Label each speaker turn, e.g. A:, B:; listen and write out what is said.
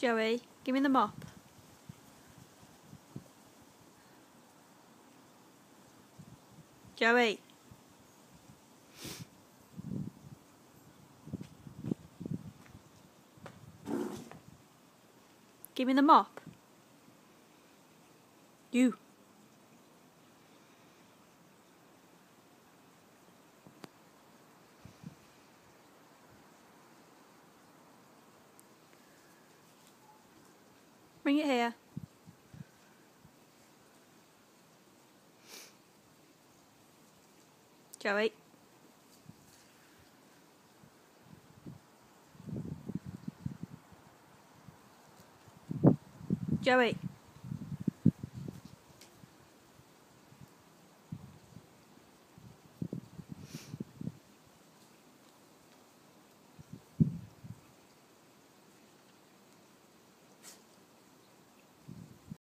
A: Joey, give me the mop. Joey. Give me the mop. You. Bring it here. Joey. Joey.